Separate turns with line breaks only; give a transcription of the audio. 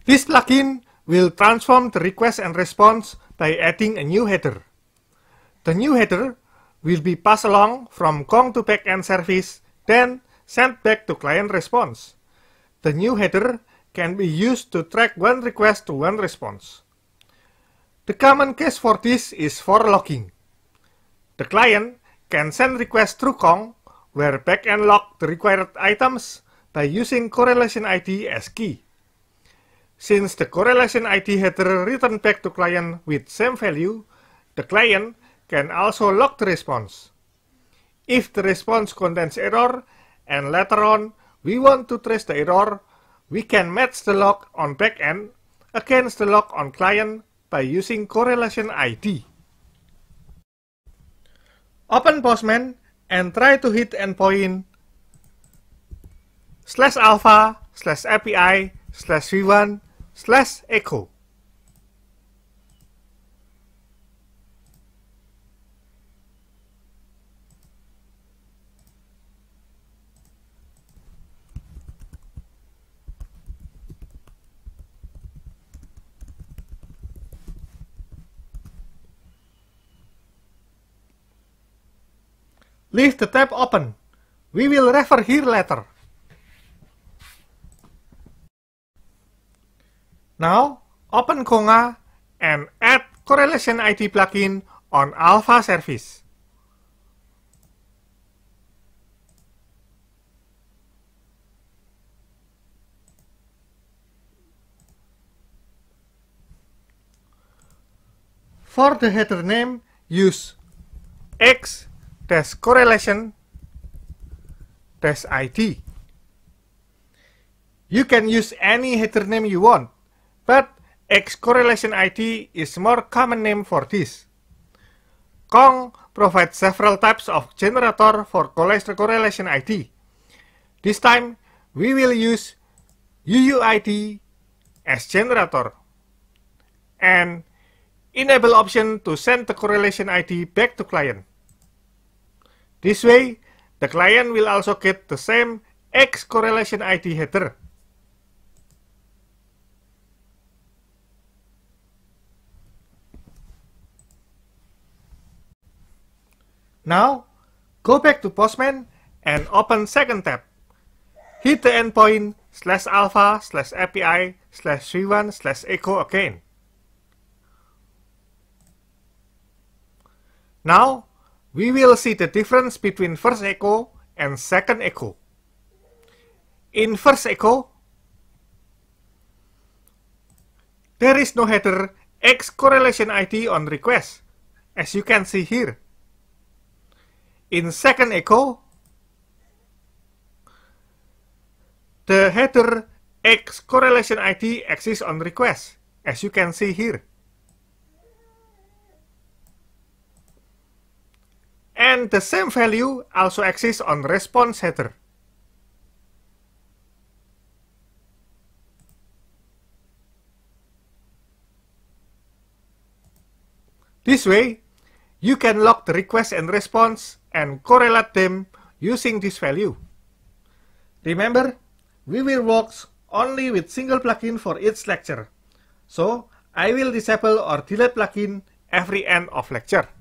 This plugin will transform the request and response by adding a new header. The new header will be passed along from Kong to backend service, then sent back to client response. The new header can be used to track one request to one response. The common case for this is for logging. The client can send requests through Kong, where backend log the required items by using correlation ID as key. Since the correlation ID header returned back to client with same value, the client can also log the response. If the response contains error, and later on we want to trace the error, we can match the log on backend against the log on client by using correlation ID. Open Postman and try to hit endpoint /alpha/API/v1/echo. Leave the tab open. We will refer here later. Now, open Konga and add Correlation ID plugin on Alpha service. For the header name, use x-correlation-id. You can use any header name you want, but x-correlation ID is more common name for this. Kong provides several types of generator for correlation ID. This time, we will use UUID as generator and enable option to send the correlation ID back to client. This way, the client will also get the same x-correlation ID header. Now, go back to Postman and open second tab. Hit the endpoint /alpha/API/v1/echo again. Now, we will see the difference between first echo and second echo. In first echo, there is no header x-correlation ID on request, as you can see here. In second echo, the header x-correlation ID exists on request, as you can see here. And the same value also exists on response header. This way, you can log the request and response and correlate them using this value. Remember, we will work only with single plugin for each lecture, so I will disable or delete plugin every end of lecture.